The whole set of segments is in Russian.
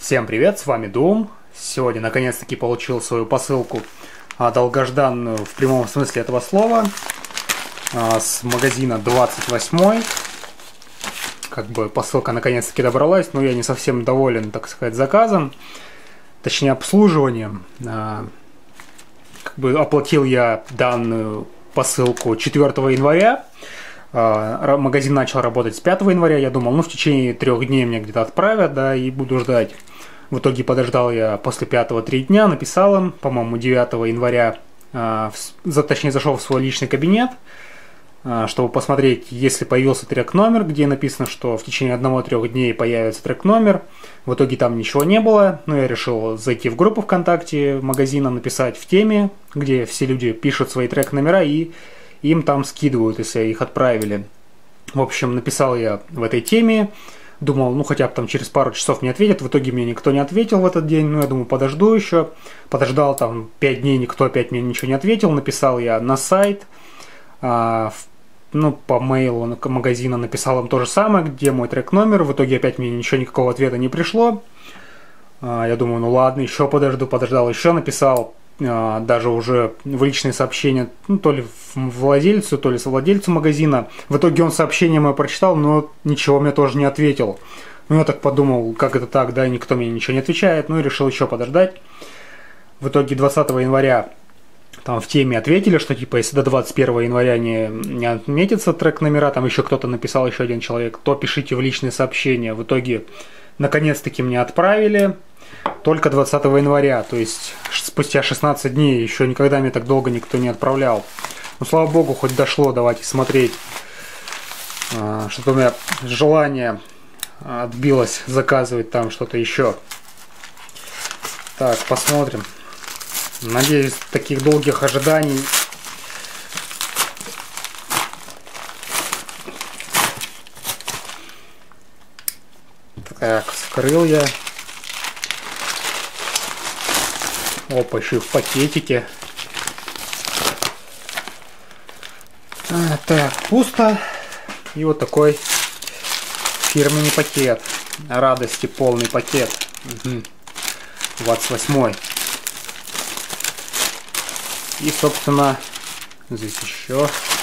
Всем привет, с вами Doom. Сегодня наконец-таки получил свою посылку, долгожданную в прямом смысле этого слова, с магазина 28. Как бы посылка наконец-таки добралась, но я не совсем доволен, так сказать, заказом, точнее обслуживанием. Как бы оплатил я данную посылку 4 января. Магазин начал работать с 5 января. Я думал, ну в течение 3 дней мне где-то отправят, да, и буду ждать. В итоге подождал я после 5-го 3 дня, написал им, по-моему, 9 января, точнее зашел в свой личный кабинет, чтобы посмотреть, если появился трек-номер, где написано, что в течение 1-3 дней появится трек-номер. В итоге там ничего не было, но я решил зайти в группу ВКонтакте магазина, написать в теме, где все люди пишут свои трек-номера и им там скидывают, если их отправили. В общем, написал я в этой теме, думал, ну хотя бы там через пару часов мне ответят. В итоге мне никто не ответил в этот день, ну я думаю, подожду еще. Подождал там 5 дней, никто опять мне ничего не ответил. Написал я на сайт, ну по мейлу магазина написал им то же самое, где мой трек-номер. В итоге опять мне ничего, никакого ответа не пришло. Я думаю, ну ладно, еще подожду, подождал еще, написал даже уже в личные сообщения, ну, то ли владельцу, то ли совладельцу магазина. В итоге он сообщение мое прочитал, но ничего мне тоже не ответил. Ну, я так подумал, как это так, да, никто мне ничего не отвечает, ну и решил еще подождать. В итоге 20 января там в теме ответили, что типа если до 21 января не отметится трек-номера, там еще кто-то написал, еще один человек, то пишите в личные сообщения. В итоге наконец-таки мне отправили. Только 20 января, то есть спустя 16 дней, еще никогда мне так долго никто не отправлял. Ну, слава богу, хоть дошло, давайте смотреть. Что-то у меня желание отбилось заказывать там что-то еще. Так, посмотрим. Надеюсь, таких долгих ожиданий так, вскрыл я. Опа, еще и в пакетике. Так, пусто. И вот такой фирменный пакет. Радости полный пакет. 28. И, собственно, здесь еще.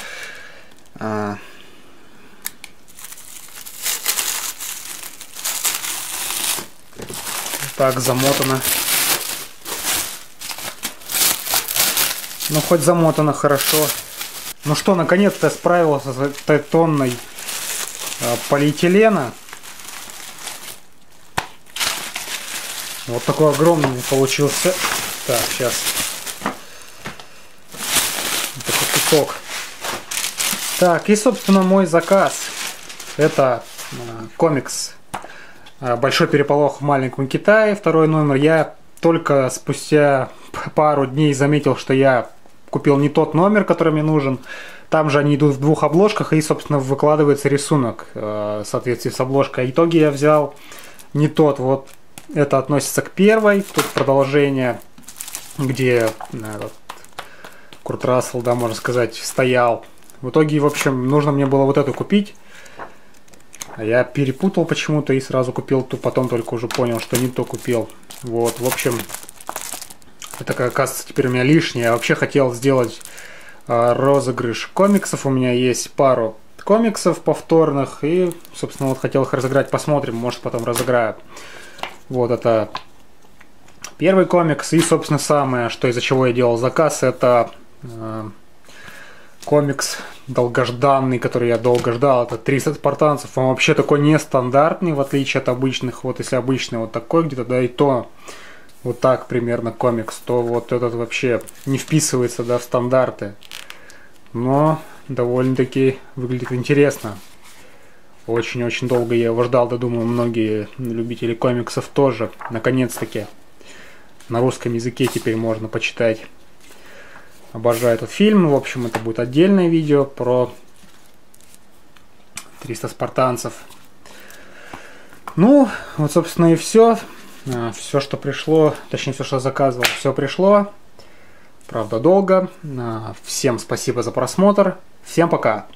Так, замотано. Ну, хоть замотано хорошо. Ну что, наконец-то я справился с этой тонной полиэтилена. Вот такой огромный получился. Так, сейчас. Такой кусок. Так, и, собственно, мой заказ. Это комикс «Большой переполох в маленьком Китае». 2 номер. Я только спустя пару дней заметил, что я купил не тот номер, который мне нужен. Там же они идут в 2 обложках, и, собственно, выкладывается рисунок в соответствии с обложкой. Итоге я взял не тот. Вот это относится к первой. Тут продолжение, где Курт Рассел, да, можно сказать, стоял. В итоге, в общем, нужно мне было вот эту купить. А я перепутал почему-то и сразу купил ту, потом только уже понял, что не то купил. Вот, в общем, это, оказывается, теперь у меня лишнее. Я вообще хотел сделать розыгрыш комиксов. У меня есть пару комиксов повторных. И, собственно, вот хотел их разыграть. Посмотрим, может потом разыграю. Вот это первый комикс. И, собственно, самое, что из-за чего я делал заказ, это комикс долгожданный, который я долго ждал. Это 300 спартанцев. Он вообще такой нестандартный, в отличие от обычных. Вот если обычный вот такой где-то, да, и то вот так примерно комикс, то вот этот вообще не вписывается, да, в стандарты. Но довольно-таки выглядит интересно. Очень-очень долго я его ждал, да, думаю, многие любители комиксов тоже. Наконец-таки на русском языке теперь можно почитать. Обожаю этот фильм. В общем, это будет отдельное видео про 300 спартанцев. Ну, вот, собственно, и все. Все, что пришло, точнее, все, что заказывал, все пришло. Правда, долго. Всем спасибо за просмотр. Всем пока.